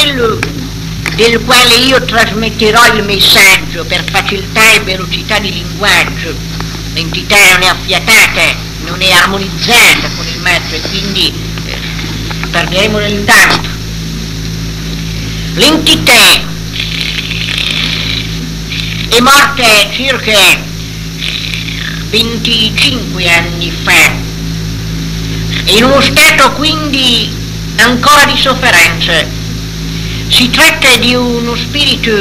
quello del quale io trasmetterò il messaggio per facilità e velocità di linguaggio. L'entità non è affiatata, non è armonizzata con il mezzo e quindi perderemo del tempo. L'entità è morta circa 25 anni fa, in uno stato quindi ancora di sofferenza. Si tratta di uno spirito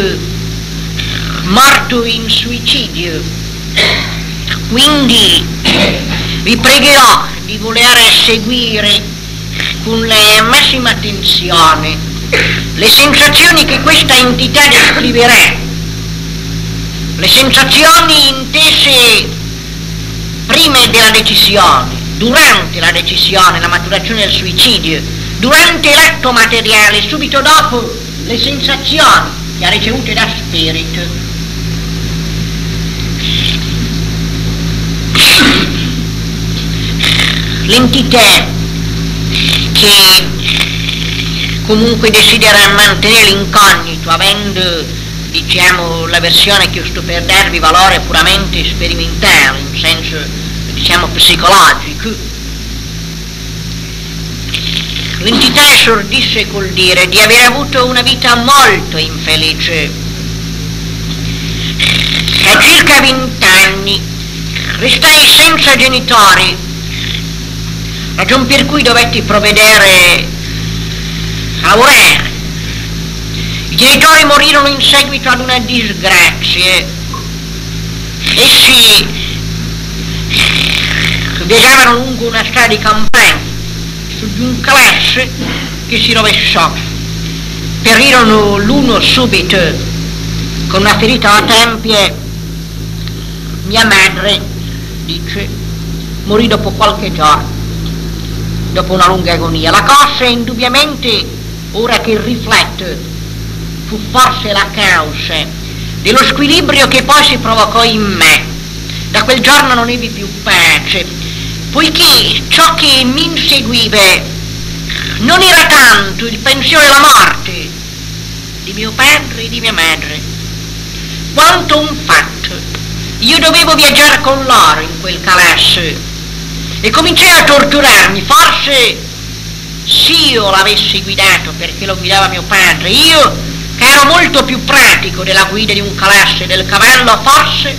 morto in suicidio, quindi vi pregherò di voler seguire con la massima attenzione le sensazioni che questa entità descriverà, le sensazioni intese prima della decisione, durante la decisione, la maturazione del suicidio, durante l'atto materiale, subito dopo le sensazioni che ha ricevute da spirito. L'entità che comunque desidera mantenere l'incognito, avendo, diciamo, la versione che io sto per darvi valore puramente sperimentale, in senso, diciamo, psicologico, l'entità esordisse col dire di aver avuto una vita molto infelice. A circa 20 anni restai senza genitori, ragion per cui dovetti provvedere a lavorare. I genitori morirono in seguito ad una disgrazia. Essi viaggiavano lungo una strada di campagna su di un classe che si rovesciò. Perirono l'uno subito con una ferita alla tempia. Mia madre, dice, morì dopo qualche giorno, dopo una lunga agonia. La cosa indubbiamente, ora che rifletto, fu forse la causa dello squilibrio che poi si provocò in me. Da quel giorno non ebbi più pace, poiché ciò che mi inseguiva non era tanto il pensiero della morte di mio padre e di mia madre, quanto un fatto. Io dovevo viaggiare con loro in quel calasso e cominciai a torturarmi. Forse se io l'avessi guidato, perché lo guidava mio padre, io che ero molto più pratico della guida di un calasso e del cavallo, forse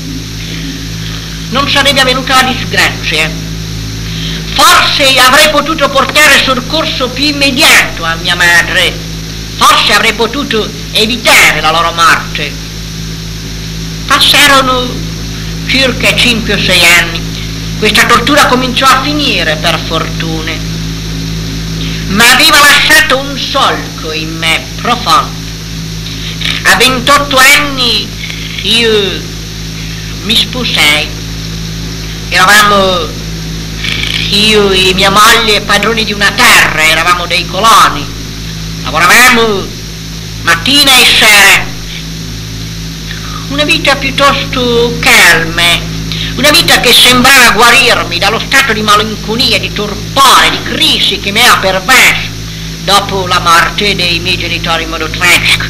non sarebbe avvenuta la disgrazia. Forse avrei potuto portare soccorso più immediato a mia madre, forse avrei potuto evitare la loro morte. Passarono circa 5 o 6 anni, questa tortura cominciò a finire per fortuna, ma aveva lasciato un solco in me profondo. A 28 anni io mi sposai, eravamo io e mia moglie padroni di una terra, eravamo dei coloni, lavoravamo mattina e sera, una vita piuttosto calma, una vita che sembrava guarirmi dallo stato di malinconia, di torpore, di crisi che mi aveva pervaso dopo la morte dei miei genitori in modo tragico.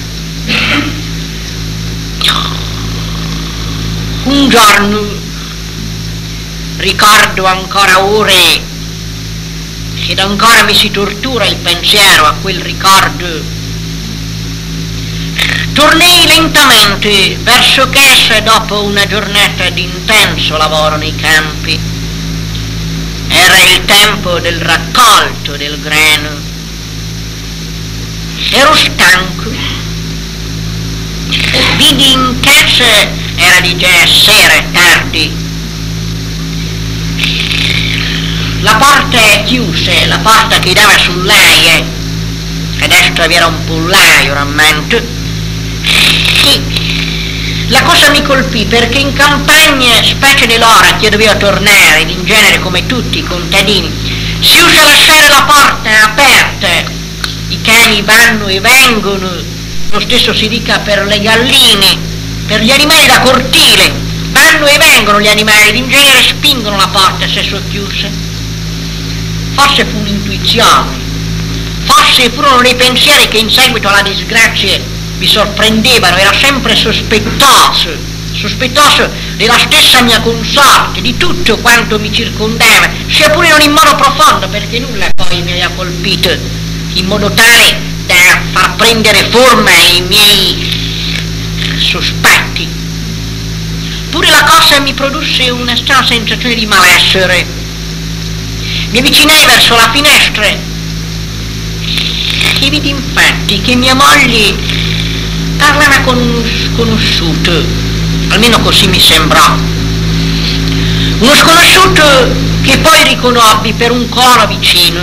Un giorno, ricordo ancora ore ed ancora mi si tortura il pensiero a quel ricordo, tornai lentamente verso casa dopo una giornata di intenso lavoro nei campi. Era il tempo del raccolto del grano. Ero stanco. Vidi in casa, era di già sera, tardi, la porta è chiusa, la porta che dava sull'aia, a destra vi era un pollaio, rammento. La cosa mi colpì perché in campagna, specie dell'ora che io dovevo tornare, ed in genere come tutti i contadini, si usa lasciare la porta aperta, i cani vanno e vengono, lo stesso si dica per le galline, per gli animali da cortile, vanno e vengono gli animali, ed in genere spingono la porta se socchiusa. Forse fu un'intuizione, Forse furono dei pensieri che in seguito alla disgrazia mi sorprendevano, era sempre sospettoso della stessa mia consorte, di tutto quanto mi circondava, sia pure non in modo profondo, perché nulla poi mi aveva colpito in modo tale da far prendere forma ai miei sospetti. Pure la cosa mi produsse una strana sensazione di malessere. Mi avvicinai verso la finestra e vidi infatti che mia moglie parlava con uno sconosciuto, almeno così mi sembrò. Uno sconosciuto che poi riconobbi per un coro vicino.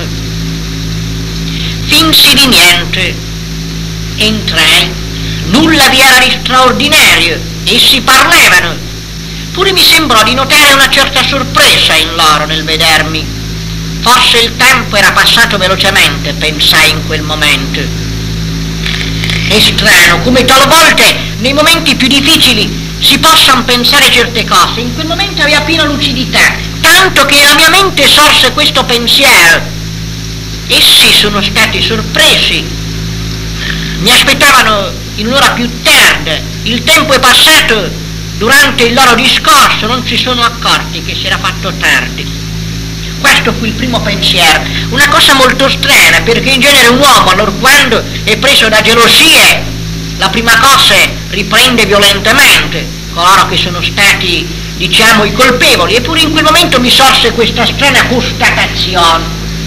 Finsi di niente, entrai, nulla vi era di straordinario, essi parlavano, pure mi sembrò di notare una certa sorpresa in loro nel vedermi. Forse il tempo era passato velocemente, pensai in quel momento. È strano come talvolta nei momenti più difficili si possano pensare certe cose. In quel momento aveva piena lucidità, tanto che alla mia mente sorse questo pensiero. Essi sono stati sorpresi, mi aspettavano in un'ora più tarda, il tempo è passato, durante il loro discorso non si sono accorti che si era fatto tardi. Questo fu il primo pensiero, una cosa molto strana, perché in genere un uomo, allorquando è preso da gelosie, la prima cosa riprende violentemente coloro che sono stati, diciamo, i colpevoli, eppure in quel momento mi sorse questa strana constatazione.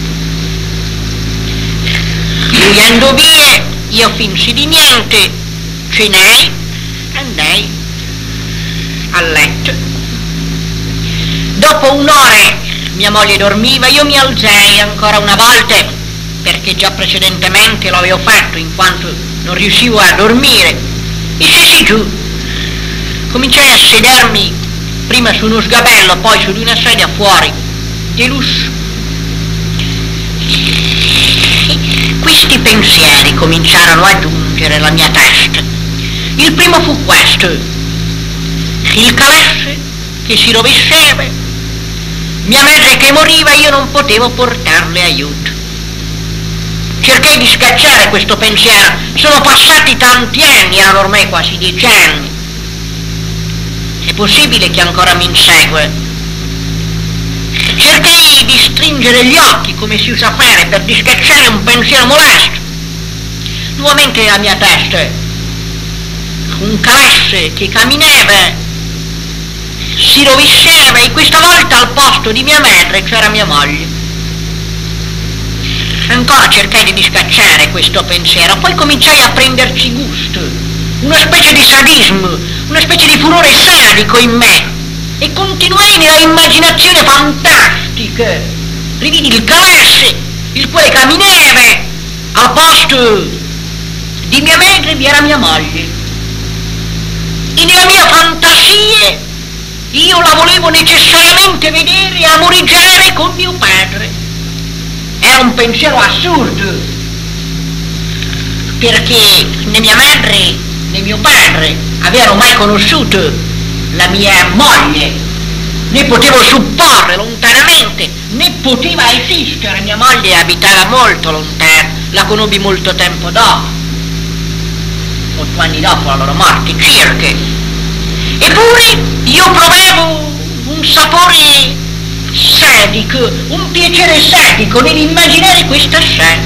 Lui andò via, io finsi di niente, cenai, andai a letto. Dopo un'ora mia moglie dormiva, io mi alzai ancora una volta, perché già precedentemente lo avevo fatto in quanto non riuscivo a dormire, e scesi giù. Cominciai a sedermi prima su uno sgabello, poi su di una sedia fuori di lusso. Questi pensieri cominciarono a giungere alla mia testa. Il primo fu questo: il calasse che si rovesciava, mia madre che moriva, io non potevo portarle aiuto. Cercai di scacciare questo pensiero, sono passati tanti anni, erano ormai quasi 10 anni. È possibile che ancora mi insegue? Cercai di stringere gli occhi, come si usa fare per discacciare un pensiero molesto. Nuovamente nella mia testa un calasse che camminava, si rovesciava, e questa volta al posto di mia madre c'era mia moglie. Ancora cercai di discacciare questo pensiero, poi cominciai a prenderci gusto, una specie di sadismo, una specie di furore sadico in me, e continuai nella immaginazione fantastica. Rividi il calasse, il quale camminava, al posto di mia madre vi era mia moglie, e nella mia fantasia io la volevo necessariamente vedere amoriggiare con mio padre. Era un pensiero assurdo, perché né mia madre né mio padre avevano mai conosciuto la mia moglie, né potevo supporre lontanamente, né poteva esistere. Mia moglie abitava molto lontano, la conobbi molto tempo dopo, 8 anni dopo la loro morte circa. Eppure io provavo un sapore sadico, un piacere sadico nell'immaginare questa scena.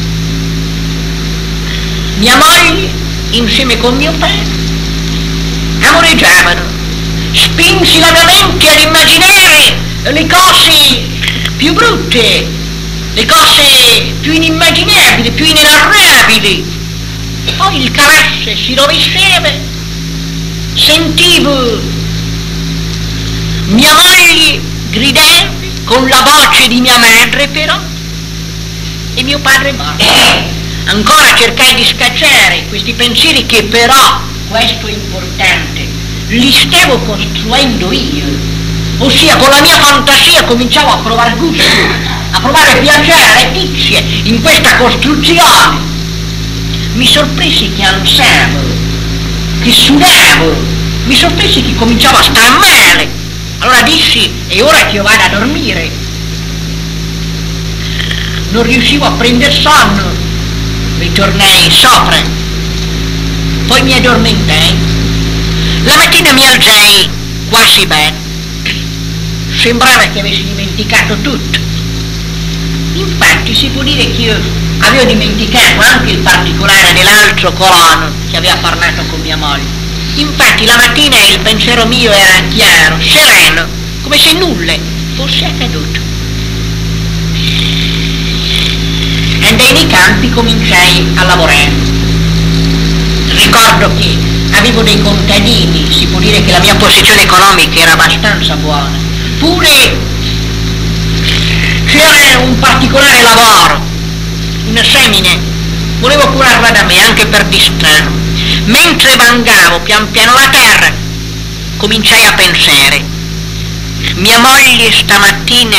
Mia moglie, insieme con mio padre, amoreggiavano. Spinsi la mia mente ad immaginare le cose più brutte, le cose più inimmaginabili, più inenarrabili. Poi il calasse si rovesciava, sentivo mia moglie gridare con la voce di mia madre però, e mio padre morto. Ancora cercai di scacciare questi pensieri che però, questo è importante, li stavo costruendo io, ossia con la mia fantasia cominciavo a provare gusto, a provare piacere, letizia in questa costruzione. Mi sorpresi che ansavo, che sudavo, mi sorpresi che cominciavo a star male. Allora dissi: è ora che io vada a dormire. non riuscivo a prendere sonno, ritornai sopra, poi mi addormentai. La mattina mi alzai quasi bene, sembrava che avessi dimenticato tutto. Infatti si può dire che io avevo dimenticato anche il particolare dell'altro colono che aveva parlato con mia moglie. Infatti la mattina il pensiero mio era chiaro, sereno, come se nulla fosse accaduto. Andai nei campi, cominciai a lavorare. Ricordo che avevo dei contadini, si può dire che la mia posizione economica era abbastanza buona. Pure c'era un particolare lavoro, una semine, volevo curarla da me anche per distrarmi. Mentre vangavo pian piano la terra, cominciai a pensare, mia moglie stamattina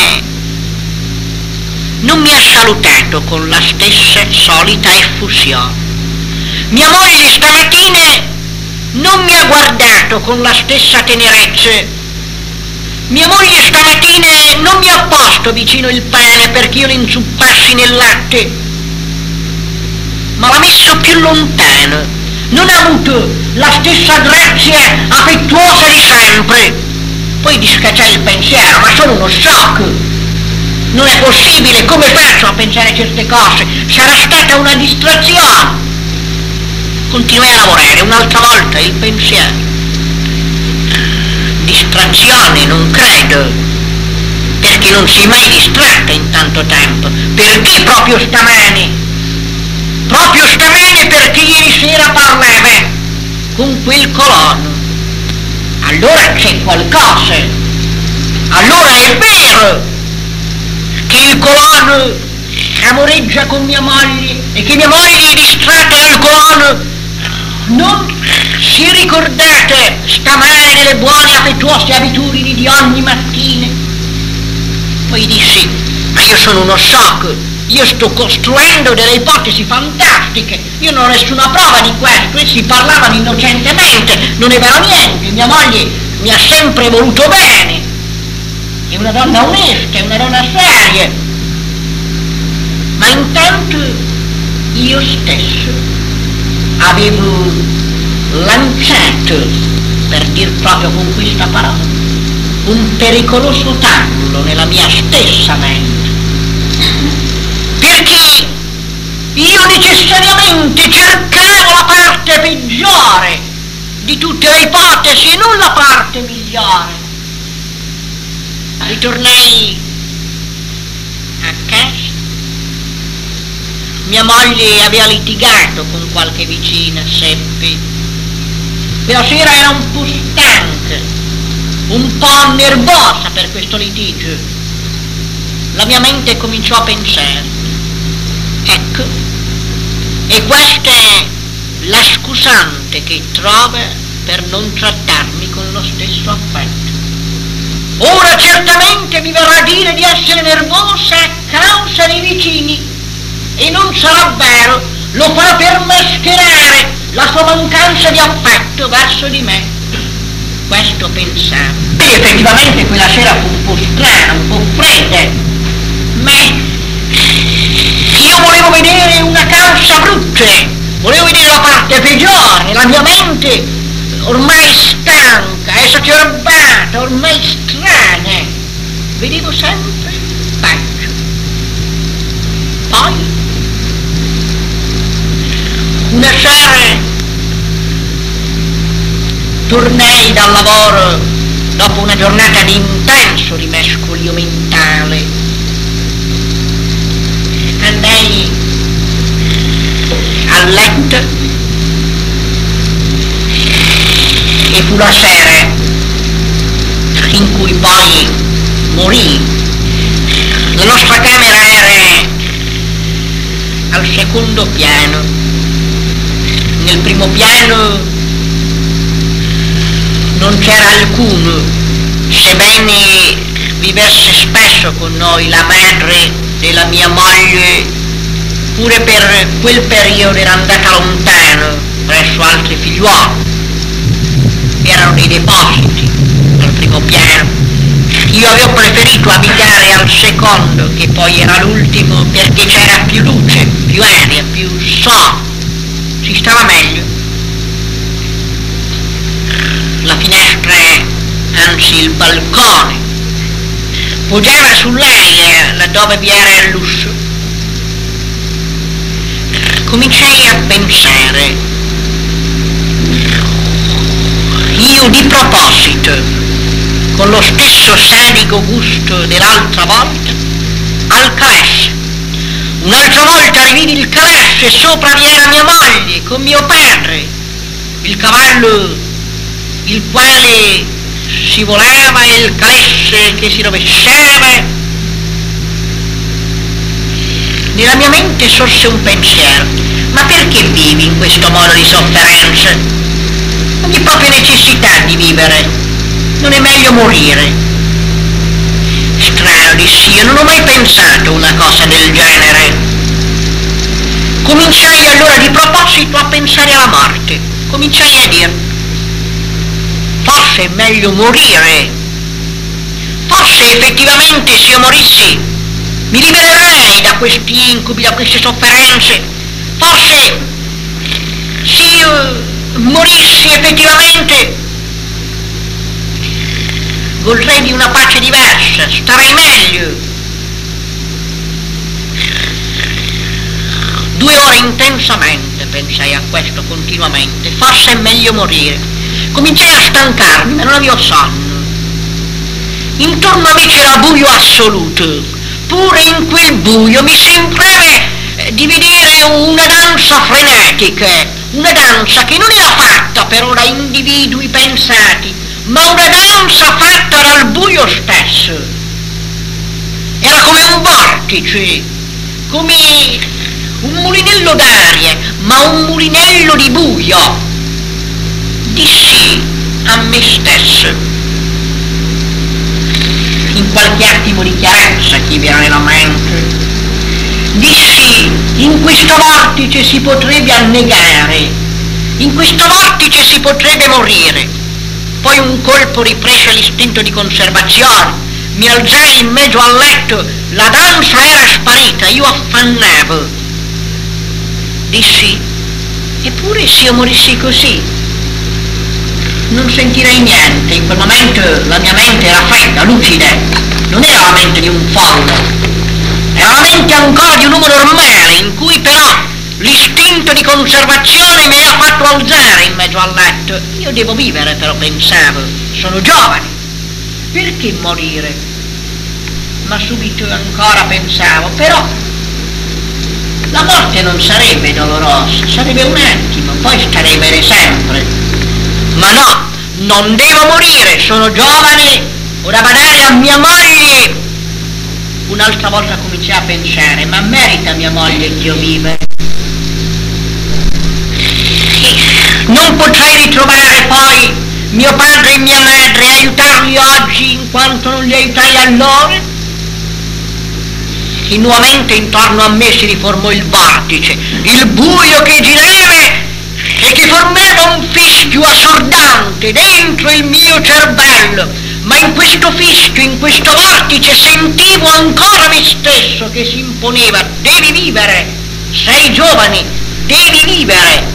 non mi ha salutato con la stessa solita effusione. Mia moglie stamattina non mi ha guardato con la stessa tenerezza. Mia moglie stamattina non mi ha posto vicino il pane perché io l'inzuppassi nel latte, ma l'ha messo più lontano. Non ha avuto la stessa grazia affettuosa di sempre. Poi discacciai il pensiero, ma sono uno shock. Non è possibile, come faccio a pensare a certe cose? Sarà stata una distrazione. Continuai a lavorare un'altra volta il pensiero. Distrazione non credo, perché non si è mai distratta in tanto tempo. Perché proprio stamane? Proprio stamane perché ieri sera parlava con quel colono. Allora c'è qualcosa. Allora è vero che il colono amoreggia con mia moglie e che mia moglie è distratta dal colono. Non si ricordate stamane le buone affettuose abitudini di ogni mattina? Poi dissi, ma io sono uno shock, io sto costruendo delle ipotesi fantastiche, io non ho nessuna prova di questo. Essi parlavano innocentemente, non è vero niente, mia moglie mi ha sempre voluto bene, è una donna onesta, è una donna seria. Ma intanto io stesso avevo lanciato, per dir proprio con questa parola, un pericoloso tarlo nella mia stessa mente, perché io necessariamente cercavo la parte peggiore di tutte le ipotesi e non la parte migliore. Ritornai a casa. Mia moglie aveva litigato con qualche vicina, seppi. Quella sera era un po' stanca, un po' nervosa per questo litigio. La mia mente cominciò a pensare, ecco, e questa è la scusante che trova per non trattarmi con lo stesso affetto. Ora certamente mi verrà a dire di essere nervosa a causa dei vicini, e non sarà vero, lo fa per mascherare la sua mancanza di affetto verso di me. Questo pensavo. E effettivamente quella sera fu un po' strana, un po' fredda, ma io volevo vedere una causa brutta, volevo vedere la parte peggiore. La mia mente, ormai stanca, esacerbata, ormai strana, vedevo sempre peggio. Poi una sera tornai dal lavoro dopo una giornata di intenso rimescolio mentale. Andai a letto e fu la sera in cui poi morì. La nostra camera era al secondo piano. Nel primo piano non c'era alcuno, sebbene vivesse spesso con noi la madre della mia moglie, pure per quel periodo era andata lontano presso altri figliuoli. Erano dei depositi al primo piano. Io avevo preferito preferito abitare al secondo, che poi era l'ultimo, perché c'era più luce, più aria, più sole, si stava meglio. La finestra, anzi il balcone, poggiava sull'aria laddove vi era il lusso. Cominciai a pensare, io di proposito, con lo stesso sadico gusto dell'altra volta, al calesse. Un'altra volta rividi il calesse e sopra vi era mia moglie con mio padre, il cavallo il quale si volava e il calesse che si rovesciava. Nella mia mente sorse un pensiero: ma perché vivi in questo modo di sofferenza? Non c'è proprio necessità di vivere, non è meglio morire. Strano, dissi io, non ho mai pensato una cosa del genere. Cominciai allora di proposito a pensare alla morte. Cominciai a dire: forse è meglio morire, forse effettivamente se io morissi mi libererei da questi incubi, da queste sofferenze, forse se io morissi effettivamente godrei di una pace diversa, starei meglio. 2 ore intensamente pensai a questo continuamente, forse è meglio morire. Cominciai a stancarmi, ma non avevo sonno. Intorno a me c'era buio assoluto. Pure in quel buio mi sembrava di vedere una danza frenetica, una danza che non era fatta però da individui pensati, ma una danza fatta dal buio stesso. Era come un vortice, come un mulinello d'aria, ma un mulinello di buio. Dissi a me stesso, in qualche attimo di chiarezza che vi era nella mente, dissi: in questo vortice si potrebbe annegare, in questo vortice si potrebbe morire. Poi un colpo riprese l'istinto di conservazione, mi alzai in mezzo al letto, la danza era sparita, io affannavo. Dissi: eppure se io morissi così non sentirei niente. In quel momento la mia mente era fredda, lucida, non era la mente di un folle, era la mente ancora di un uomo normale, in cui però l'istinto di conservazione mi aveva fatto alzare in mezzo al letto. Io devo vivere, però pensavo, sono giovane, perché morire? Ma subito ancora pensavo, però la morte non sarebbe dolorosa, sarebbe un attimo, poi starei bene sempre. Ma no, non devo morire, sono giovane, ho da badare a mia moglie. Un'altra volta cominciai a pensare: ma merita mia moglie che io viva? Non potrei ritrovare poi mio padre e mia madre e aiutarli oggi in quanto non li aiutai allora? E nuovamente intorno a me si riformò il vortice, il buio che girava e che formava un fischio assordante dentro il mio cervello, ma in questo fischio, in questo vortice sentivo ancora me stesso che si imponeva: devi vivere, sei giovane, devi vivere.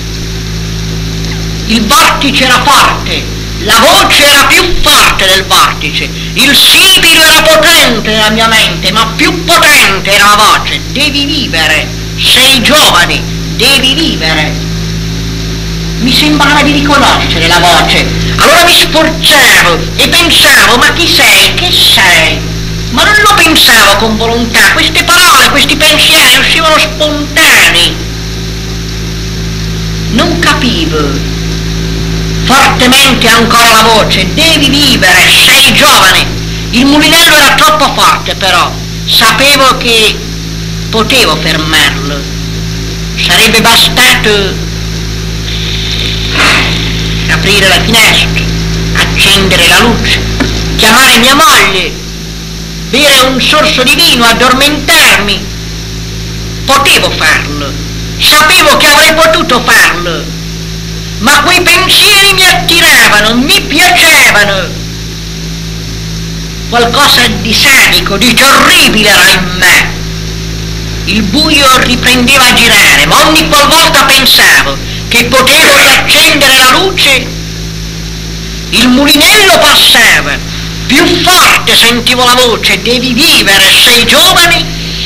Il vortice era forte, la voce era più forte del vortice, il sibilo era potente nella mia mente, ma più potente era la voce: devi vivere, sei giovane, devi vivere. Mi sembrava di riconoscere la voce, allora mi sforzavo e pensavo: ma chi sei? Che sei? Ma non lo pensavo con volontà, queste parole, questi pensieri uscivano spontanei. Non capivo. Fortemente ancora la voce: devi vivere, sei giovane. Il mulinello era troppo forte, però sapevo che potevo fermarlo. Sarebbe bastato aprire la finestra, accendere la luce, chiamare mia moglie, bere un sorso di vino, addormentarmi. Potevo farlo, sapevo che avrei potuto farlo, ma quei pensieri mi attiravano, mi piacevano. qualcosa di sadico, di terribile era in me. Il buio riprendeva a girare, ma ogni qualvolta pensavo che potevo riaccendere la luce, il mulinello passava, più forte sentivo la voce: devi vivere, sei giovane,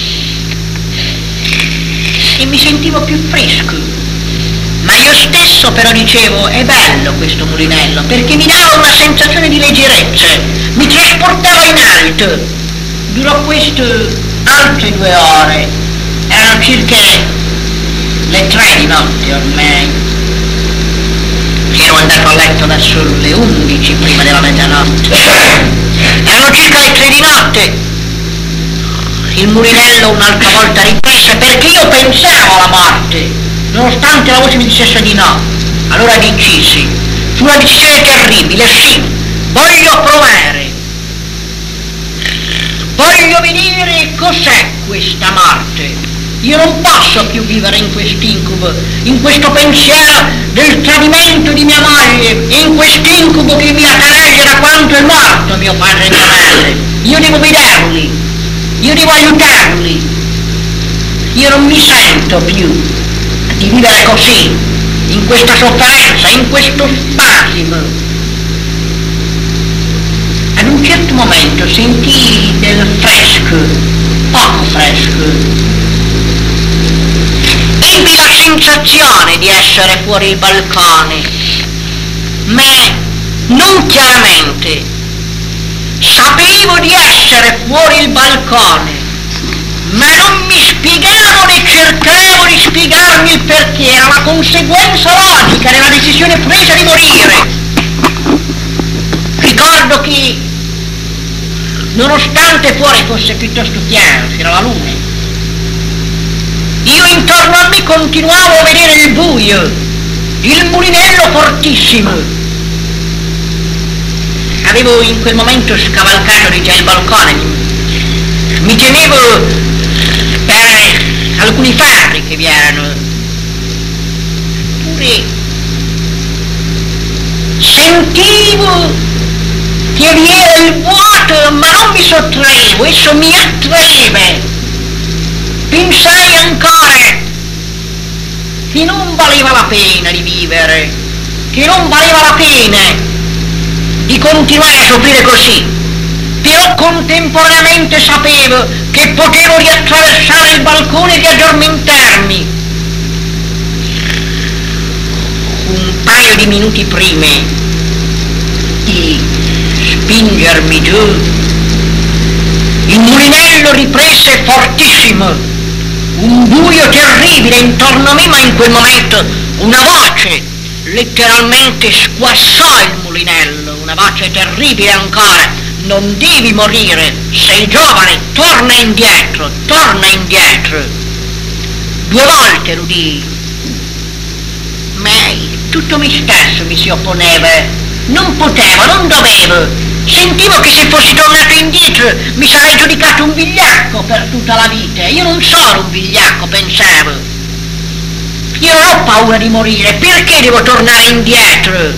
e mi sentivo più fresco. Ma io stesso però dicevo: è bello questo mulinello, perché mi dava una sensazione di leggerezza, mi trasportava in alto. Durò questo altre 2 ore, erano circa le 3 di notte ormai. Ero andato a letto verso le 11 prima della mezzanotte. Erano circa le 3 di notte. Il mulinello un'altra volta riprese, perché io pensavo alla morte, nonostante la voce mi dicesse di no. Allora decisi, fu una decisione terribile: sì, voglio provare, voglio vedere cos'è questa morte. Io non posso più vivere in quest'incubo, in questo pensiero del tradimento di mia moglie, e in quest'incubo che mi accareggia da quanto è morto mio padre e mia madre. Io devo vederli, io devo aiutarli. Io non mi sento più di vivere così, in questa sofferenza, in questo spasimo. Ad un certo momento sentii del fresco, poco fresco. Ebbi la sensazione di essere fuori il balcone, ma non chiaramente. Sapevo di essere fuori il balcone, ma non mi spiegavo né cercavo di spiegarmi il perché. Era la conseguenza logica della decisione presa di morire. Ricordo che, nonostante fuori fosse piuttosto chiaro, c'era la luna, io intorno a me continuavo a vedere il buio, il mulinello fortissimo. Avevo in quel momento scavalcato di già il balcone, mi temevo per alcuni farri che vi erano. Eppure sentivo che vi era il vuoto, ma non mi sottraevo, esso mi attraeva. Pensai ancora che non valeva la pena di vivere, che non valeva la pena di continuare a soffrire così, però contemporaneamente sapevo che potevo riattraversare il balcone e riaddormentarmi. Un paio di minuti prima di spingermi giù, il mulinello riprese fortissimo. Un buio terribile intorno a me, ma in quel momento una voce letteralmente squassò il mulinello, una voce terribile ancora: non devi morire, sei giovane, torna indietro, torna indietro. 2 volte l'udii, ma tutto me stesso mi si opponeva, non potevo, non dovevo. Sentivo che se fossi tornato indietro mi sarei giudicato un vigliacco per tutta la vita. Io non sono un vigliacco, pensavo. Io non ho paura di morire, perché devo tornare indietro?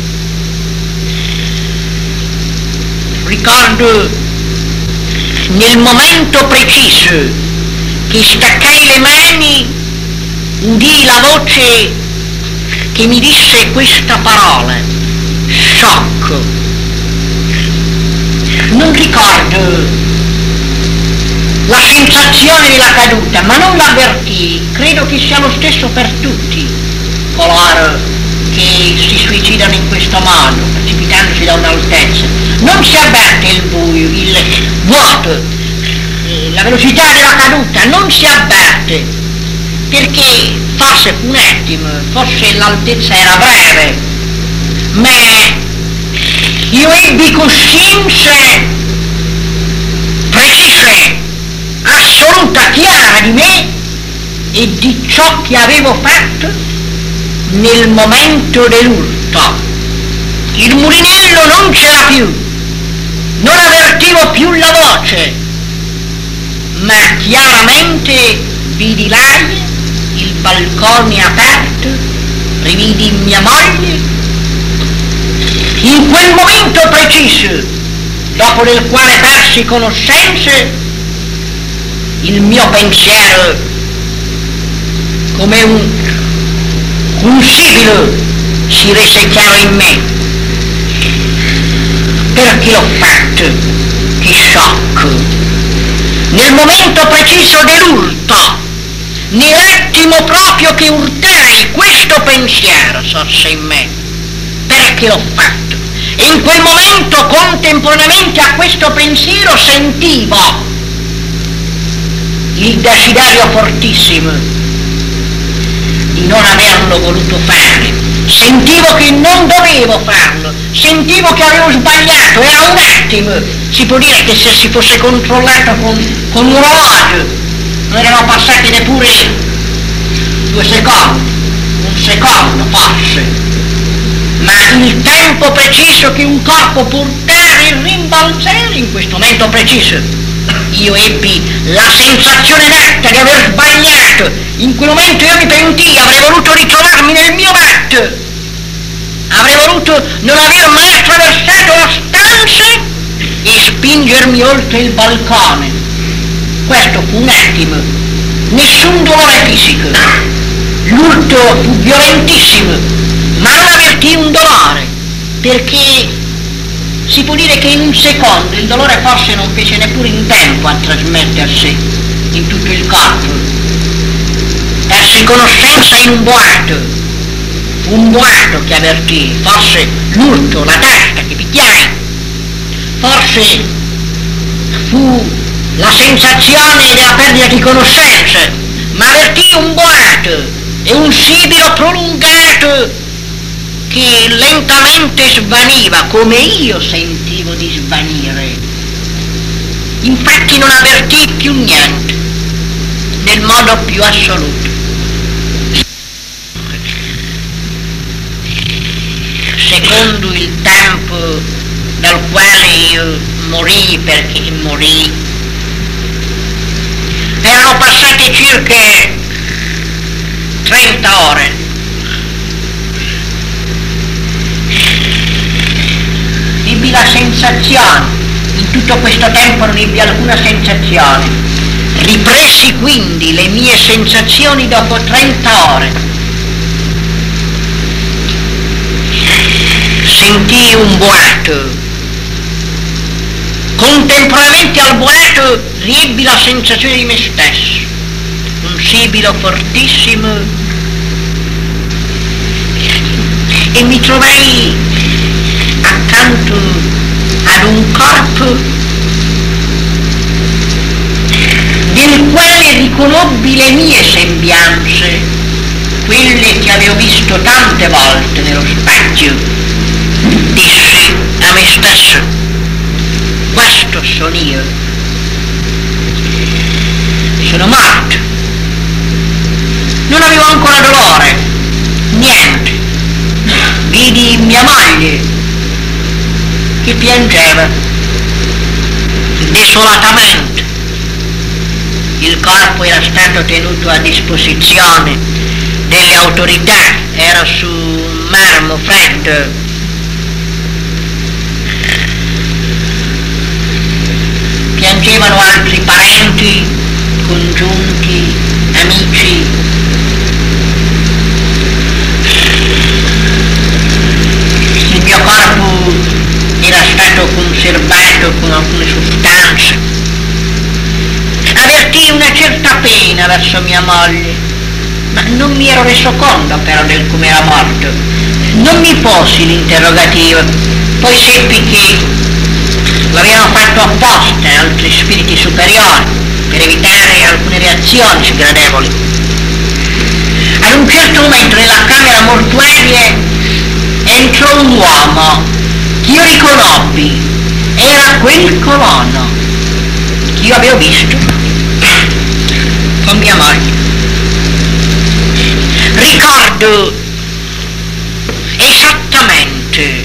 Ricordo nel momento preciso che staccai le mani, udii la voce che mi disse questa parola: sciocco. Non ricordo la sensazione della caduta, ma non l'avvertii. Credo che sia lo stesso per tutti coloro che si suicidano in questo modo, precipitandosi da un'altezza. Non si avverte il buio, il vuoto, la velocità della caduta, non si avverte, perché forse un attimo, forse l'altezza era breve, ma io ebbi coscienza precisa, assoluta, chiara di me e di ciò che avevo fatto nel momento dell'urto. Il mulinello non c'era più, non avvertivo più la voce, ma chiaramente vidi l'aria, il balcone aperto, rividi mia moglie. In quel momento preciso dopo del quale persi conoscenze, il mio pensiero, come un sibilo, si rese chiaro in me. Perché l'ho fatto? Che shock! Nel momento preciso dell'urto, nell'attimo proprio che urtai, questo pensiero sorse in me. Perché l'ho fatto? E in quel momento, contemporaneamente a questo pensiero, sentivo il desiderio fortissimo di non averlo voluto fare. Sentivo che non dovevo farlo, sentivo che avevo sbagliato, era un attimo. Si può dire che se si fosse controllato con un orologio non erano passati neppure 2 secondi, un secondo forse, ma il tempo preciso che un corpo può dare e rimbalzare in questo momento preciso. Io ebbi la sensazione netta di aver sbagliato. In quel momento io mi pentii, avrei voluto ritrovarmi nel mio letto, avrei voluto non aver mai attraversato la stanza e spingermi oltre il balcone. Questo fu un attimo, nessun dolore fisico. L'urto fu violentissimo, ma non avvertii un dolore, perché si può dire che in un secondo il dolore forse non fece neppure in tempo a trasmettersi in tutto il corpo. Persi conoscenza in un boato che avvertii, forse l'urto, la testa che picchiai, forse fu la sensazione della perdita di conoscenza, ma avvertii un boato e un sibilo prolungato che lentamente svaniva, come io sentivo di svanire. Infatti non avvertii più niente, nel modo più assoluto. Secondo il tempo dal quale io morii, perché morii, erano passate circa 30 ore. Ebbi la sensazione, in tutto questo tempo non ebbi alcuna sensazione. Ripresi quindi le mie sensazioni dopo 30 ore. Sentii un boato. Contemporaneamente al boato riebbi la sensazione di me stesso. Un sibilo fortissimo. E mi trovai accanto ad un corpo del quale riconobbi le mie sembianze, quelle che avevo visto tante volte nello spazio. Dissi a me stesso: questo sono io, sono morto, non avevo ancora dolore, niente. Vidi mia moglie che piangeva desolatamente. Il corpo era stato tenuto a disposizione delle autorità, era su marmo freddo. Piangevano altri parenti, congiunti, amici. Il mio corpo era stato conservato con alcune sostanze. Avvertii una certa pena verso mia moglie, ma non mi ero reso conto però del come era morto. Non mi posi l'interrogativo, poi seppi che l'avevano fatto apposta altri spiriti superiori per evitare alcune reazioni sgradevoli. Ad un certo momento nella camera mortuaria entrò un uomo che io riconobbi, era quel colono che io avevo visto con mia moglie. Ricordo esattamente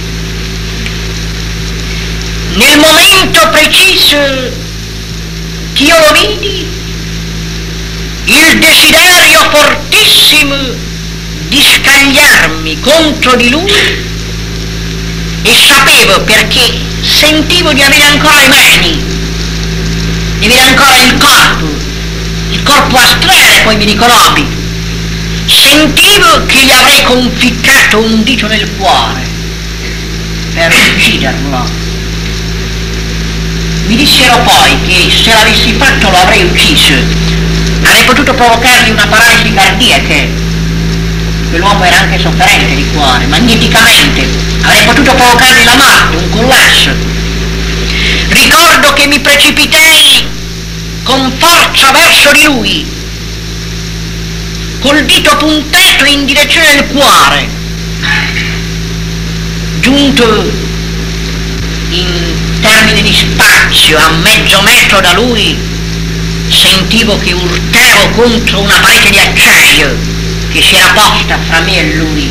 nel momento preciso che io lo vidi il desiderio fortissimo di scagliarmi contro di lui e sapevo, perché sentivo di avere ancora le mani, di avere ancora il corpo astrale, poi mi riconobbi. Sentivo che gli avrei conficcato un dito nel cuore per ucciderlo. Mi dissero poi che se l'avessi fatto lo avrei ucciso, avrei potuto provocargli una paralisi cardiaca. Quell'uomo era anche sofferente di cuore, magneticamente, avrei potuto provocargli la morte, un collasso. Ricordo che mi precipitei con forza verso di lui, col dito puntato in direzione del cuore. Giunto in termini di spazio a mezzo metro da lui, sentivo che urtavo contro una parete di acciaio che si era posta fra me e lui.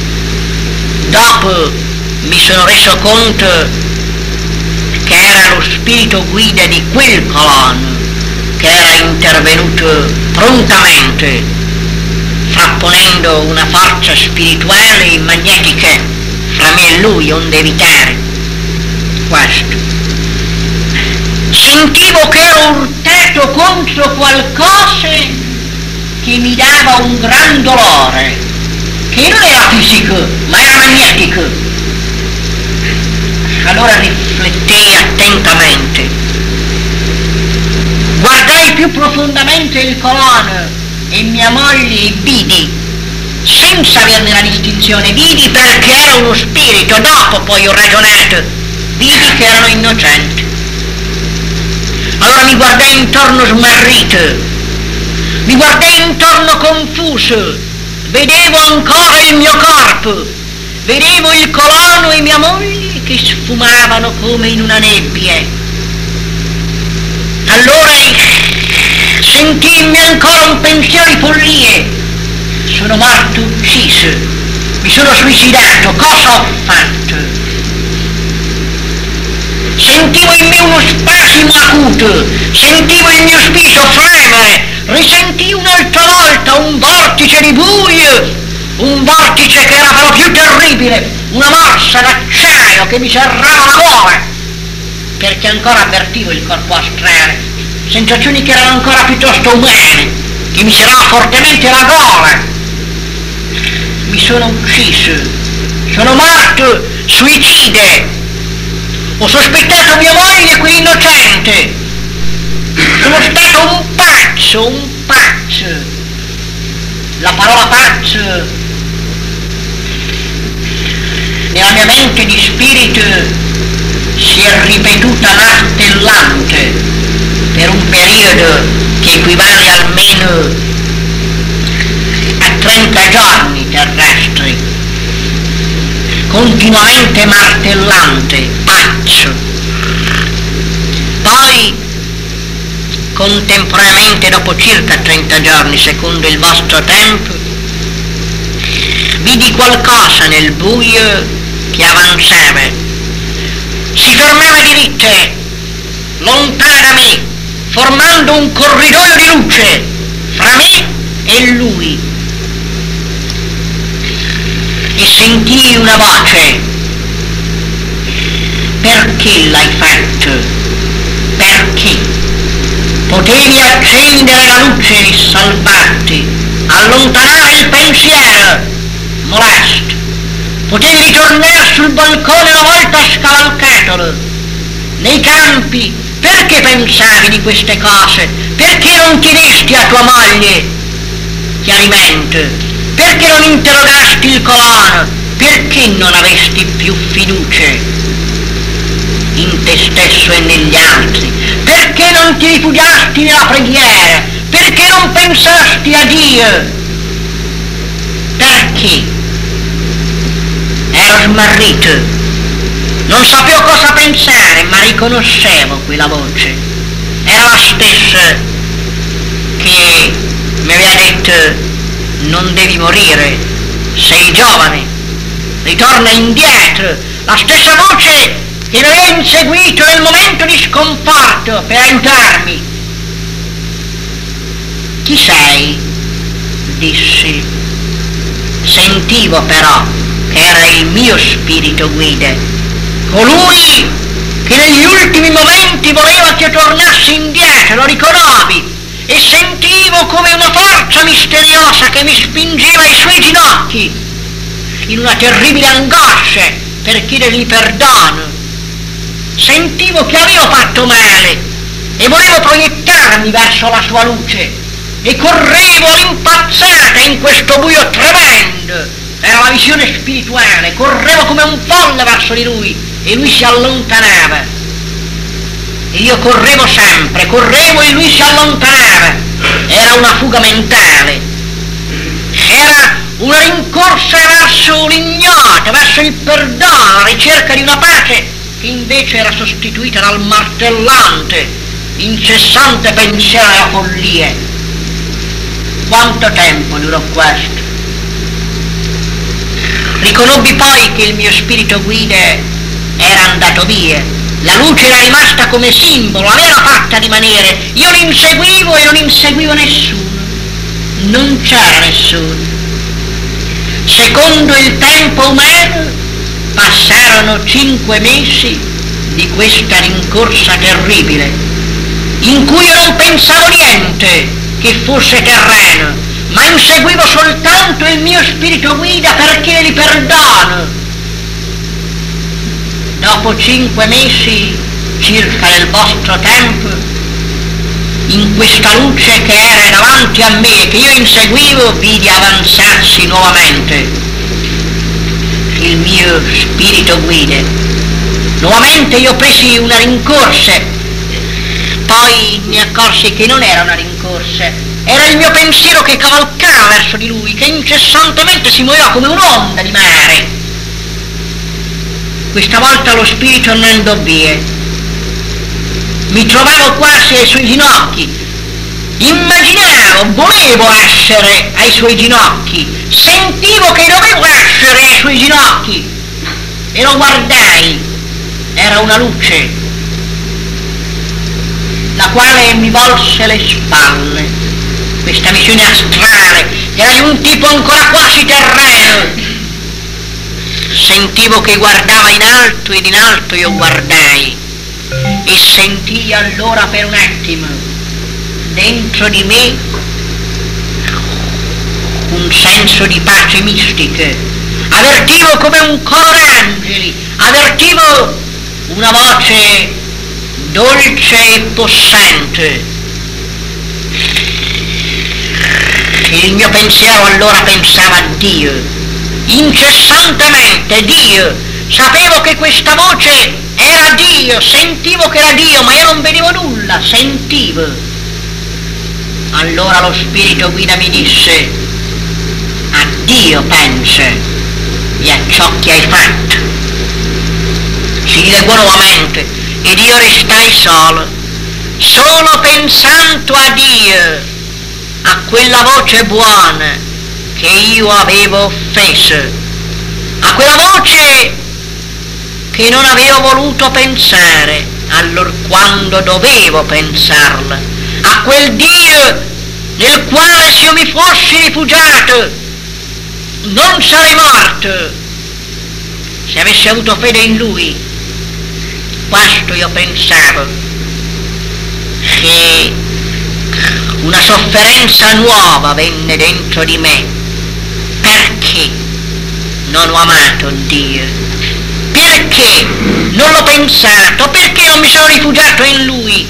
Dopo mi sono reso conto che era lo spirito guida di quel colono che era intervenuto prontamente, frapponendo una forza spirituale e magnetica fra me e lui, onde evitare questo. Sentivo che ero urtato contro qualcosa che mi dava un gran dolore, che non era fisico, ma era magnetico. Allora riflettei attentamente, guardai più profondamente il colono e mia moglie e vidi, senza averne la distinzione, vidi perché era uno spirito, dopo poi ho ragionato, vidi che erano innocenti. Allora mi guardai intorno smarrito, mi guardai intorno confuso, vedevo ancora il mio corpo, vedevo il colono e mia moglie che sfumavano come in una nebbia. Allora sentii in me ancora un pensiero di follie: sono morto ucciso, mi sono suicidato, cosa ho fatto? Sentivo in me uno spasimo acuto, sentivo il mio spirito fremere, risentii un'altra volta un vortice di buio, un vortice che era però più terribile, una morsa d'acciaio che mi serrava la gola, perché ancora avvertivo il corpo astrale, sensazioni che erano ancora piuttosto umane, che mi serrava fortemente la gola. Mi sono ucciso, sono morto, suicide. Ho sospettato mia moglie, quell'innocente. Sono stato un pazzo. La parola pazzo nella mia mente di spirito si è ripetuta martellante per un periodo che equivale almeno a 30 giorni terrestri, continuamente martellante, pazzo. Poi, contemporaneamente, dopo circa 30 giorni, secondo il vostro tempo, vidi qualcosa nel buio che avanzava, si fermava diritta, lontana da me, formando un corridoio di luce fra me e lui. E sentii una voce: perché l'hai fatto? Perché? Potevi accendere la luce e salvarti, allontanare il pensiero molesto, potevi ritornare sul balcone una volta scavalcatolo, nei campi. Perché pensavi di queste cose? Perché non chiedesti a tua moglie chiarimento? Perché non interrogasti il colono? Perché non avesti più fiducia in te stesso e negli altri? Perché non ti rifugiasti nella preghiera? Perché non pensasti a Dio? Perché? Ero smarrito, non sapevo cosa pensare, ma riconoscevo quella voce. Era la stessa che mi aveva detto: non devi morire, sei giovane, ritorna indietro. La stessa voce che mi aveva inseguito nel momento di sconforto per aiutarmi. Chi sei? Dissi. Sentivo però che era il mio spirito guida colui che negli ultimi momenti voleva che tornassi indietro, lo riconobbi e sentivo come una forza misteriosa che mi spingeva ai suoi ginocchi in una terribile angoscia per chiedergli perdono. Sentivo che avevo fatto male e volevo proiettarmi verso la sua luce e correvo all'impazzata in questo buio tremendo. Era la visione spirituale, correvo come un folle verso di lui e lui si allontanava. E io correvo sempre, correvo e lui si allontanava. Era una fuga mentale, era una rincorsa verso l'ignoto, verso il perdono, la ricerca di una pace che invece era sostituita dal martellante, incessante pensiero alla follia. Quanto tempo durò questo? Riconobbi poi che il mio spirito guida era andato via, la luce era rimasta come simbolo, aveva fatta rimanere, io l'inseguivo e non inseguivo nessuno, non c'era nessuno. Secondo il tempo umano passarono 5 mesi di questa rincorsa terribile, in cui io non pensavo niente che fosse terreno, ma inseguivo soltanto il mio spirito guida per chiedergli perdono. Dopo 5 mesi circa del vostro tempo, in questa luce che era davanti a me, che io inseguivo, vidi avanzarsi nuovamente il mio spirito guida. Nuovamente io presi una rincorsa, poi mi accorsi che non era una rincorsa, era il mio pensiero che cavalcava verso di lui, che incessantemente si muoveva come un'onda di mare. Questa volta lo spirito non andò via. Mi trovavo quasi ai suoi ginocchi. Immaginavo, volevo essere ai suoi ginocchi. Sentivo che dovevo essere ai suoi ginocchi. E lo guardai. Era una luce, la quale mi volse le spalle. Questa visione astrale era di un tipo ancora quasi terreno. Sentivo che guardava in alto ed in alto io guardai e sentii allora per un attimo dentro di me un senso di pace mistica. Avvertivo come un coro d'angeli, avvertivo una voce dolce e possente. Il mio pensiero allora pensava a Dio, incessantemente Dio. Sapevo che questa voce era Dio, sentivo che era Dio, ma io non vedevo nulla, sentivo. Allora lo spirito guida mi disse: a Dio pensa e a ciò che hai fatto. Si dileguò nuovamente ed io restai solo pensando a Dio, a quella voce buona che io avevo offeso, a quella voce che non avevo voluto pensare allorquando dovevo pensarla, a quel Dio nel quale se io mi fossi rifugiato non sarei morto se avessi avuto fede in Lui. Questo io pensavo, che una sofferenza nuova venne dentro di me. Perché non ho amato Dio? Perché non l'ho pensato? Perché non mi sono rifugiato in Lui?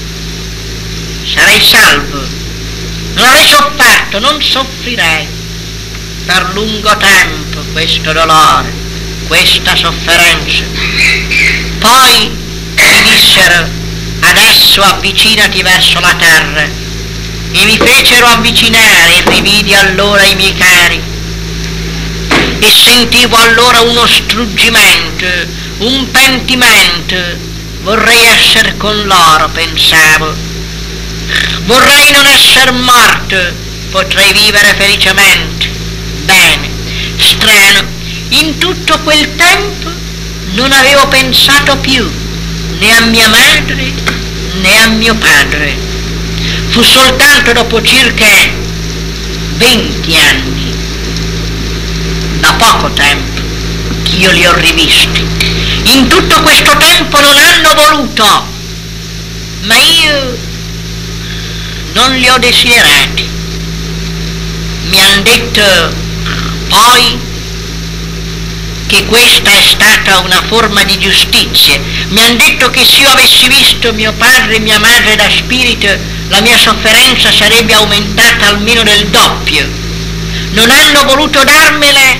Sarei salvo, non avrei sofferto, non soffrirei per lungo tempo questo dolore, questa sofferenza. Poi mi dissero: adesso avvicinati verso la terra, e mi fecero avvicinare e rividi allora i miei cari e sentivo allora uno struggimento, un pentimento. Vorrei essere con loro, pensavo, vorrei non essere morto, potrei vivere felicemente. Bene, strano, in tutto quel tempo non avevo pensato più né a mia madre né a mio padre. Fu soltanto dopo circa 20 anni, da poco tempo, che io li ho rivisti. In tutto questo tempo non hanno voluto, ma io non li ho desiderati. Mi hanno detto poi che questa è stata una forma di giustizia. Mi hanno detto che se io avessi visto mio padre e mia madre da spirito, la mia sofferenza sarebbe aumentata almeno del doppio. Non hanno voluto darmele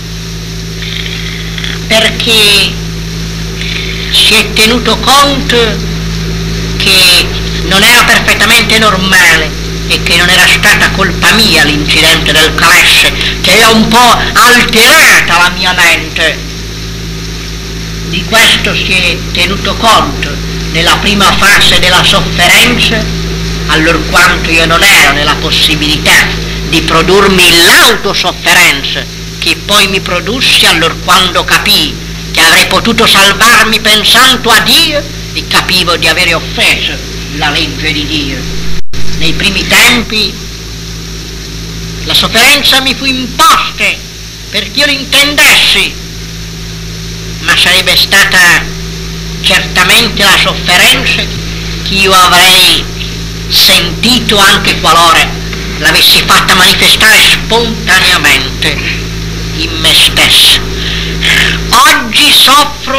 perché si è tenuto conto che non era perfettamente normale e che non era stata colpa mia l'incidente del crash, che aveva un po' alterata la mia mente. Di questo si è tenuto conto nella prima fase della sofferenza, allorquanto io non ero nella possibilità di produrmi l'autosofferenza che poi mi produssi allorquando capii che avrei potuto salvarmi pensando a Dio e capivo di avere offeso la legge di Dio. Nei primi tempi la sofferenza mi fu imposta perché io l'intendessi, ma sarebbe stata certamente la sofferenza che io avrei sentito anche qualora l'avessi fatta manifestare spontaneamente in me stesso. Oggi soffro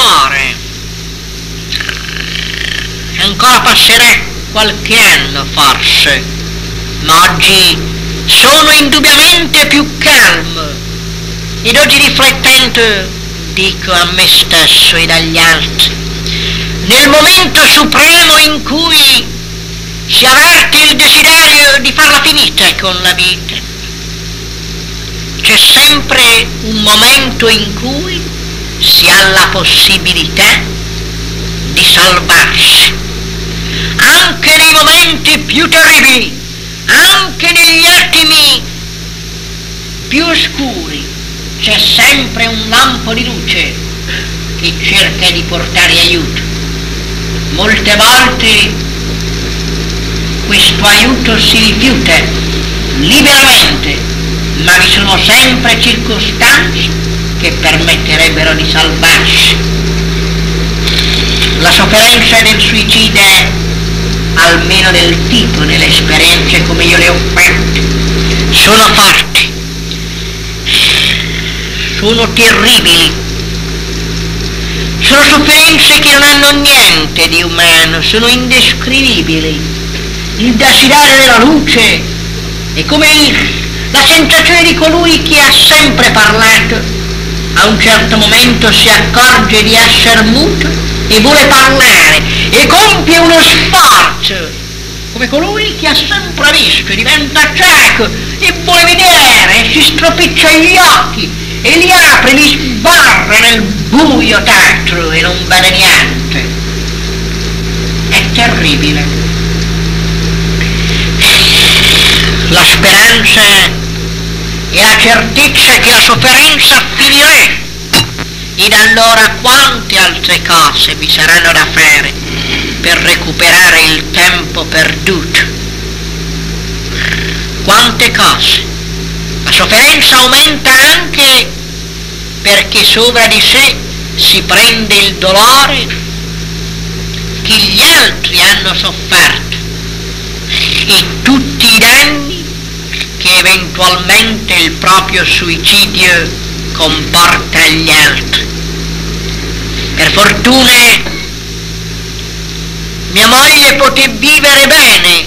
ancora passerà qualche anno forse, ma oggi sono indubbiamente più calmo ed oggi riflettendo dico a me stesso ed agli altri, nel momento supremo in cui si avverte il desiderio di farla finita con la vita, c'è sempre un momento in cui si ha la possibilità di salvarsi. Anche nei momenti più terribili, anche negli attimi più oscuri, c'è sempre un lampo di luce che cerca di portare aiuto. Molte volte questo aiuto si rifiuta liberamente, ma vi sono sempre circostanze che permetterebbero di salvarsi. La sofferenza del suicidio, almeno del tipo delle esperienze come io le ho fatte, sono forti, sono terribili, sono sofferenze che non hanno niente di umano, sono indescrivibili. Il desiderio della luce è come la sensazione di colui che ha sempre parlato, a un certo momento si accorge di essere muto e vuole parlare e compie uno sforzo, come colui che ha sempre visto, diventa cieco e vuole vedere, si stropiccia gli occhi e li apre, li sbarra nel buio tetro e non vede niente. È terribile. La speranza e la certezza che la sofferenza finirà. Ed allora quante altre cose vi saranno da fare per recuperare il tempo perduto? Quante cose? La sofferenza aumenta anche perché sopra di sé si prende il dolore che gli altri hanno sofferto e tutti i danni che eventualmente il proprio suicidio comporta agli altri. Per fortuna mia moglie poté vivere bene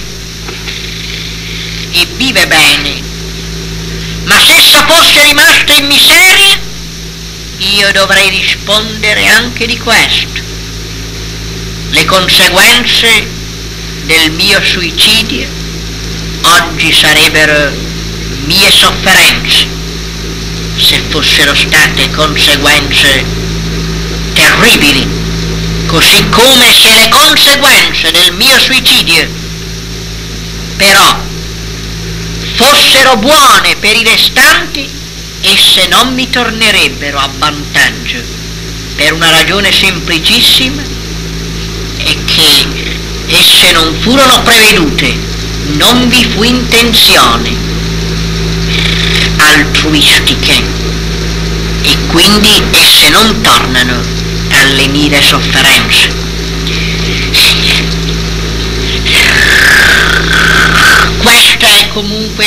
e vive bene, ma se essa fosse rimasta in miseria io dovrei rispondere anche di questo. Le conseguenze del mio suicidio oggi sarebbero mie sofferenze, se fossero state conseguenze terribili, così come se le conseguenze del mio suicidio però fossero buone per i restanti, esse non mi tornerebbero a vantaggio, per una ragione semplicissima, e che esse non furono prevedute, non vi fu intenzione altruistica e quindi esse non tornano a lenire sofferenze. Questa è comunque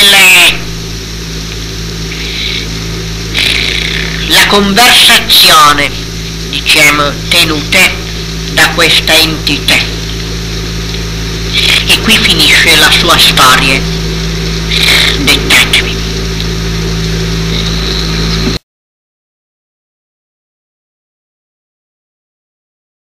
la conversazione, diciamo, tenuta da questa entità. E qui finisce la sua storia.